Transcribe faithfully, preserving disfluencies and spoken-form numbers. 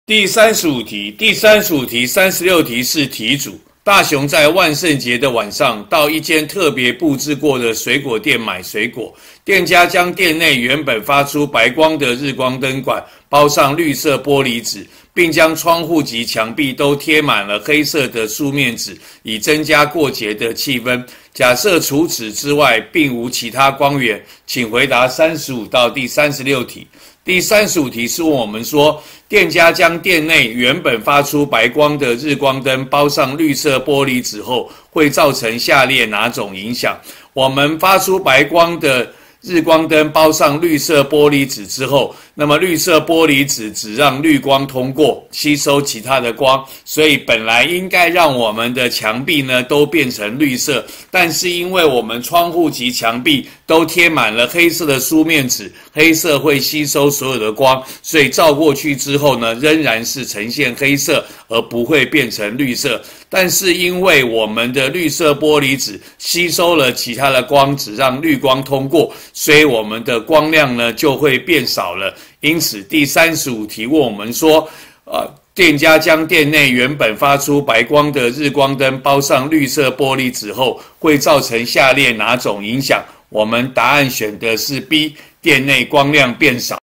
第三十五题，第三十五题、三十六题是题主。大雄在万圣节的晚上到一间特别布置过的水果店买水果，店家将店内原本发出白光的日光灯管包上绿色玻璃纸，并将窗户及墙壁都贴满了黑色的书面纸，以增加过节的气氛。假设除此之外并无其他光源，请回答三十五到第三十六题。第三十五题是问我们说，店家将店内原本发出白光的日光灯包上绿色玻璃纸后，会造成下列哪种影响？我们发出白光的日光灯包上绿色玻璃纸之后，那么绿色玻璃纸只让绿光通过，吸收其他的光，所以本来应该让我们的墙壁呢都变成绿色，但是因为我们窗户及墙壁都贴满了黑色的书面纸，黑色会吸收所有的光，所以照过去之后呢，仍然是呈现黑色，而不会变成绿色。但是因为我们的绿色玻璃纸吸收了其他的光，只让绿光通过，所以我们的光亮呢就会变少了。因此第三十五题问我们说，呃，店家将店内原本发出白光的日光灯包上绿色玻璃纸后，会造成下列哪种影响？我们答案选的是 B， 店内光亮变少。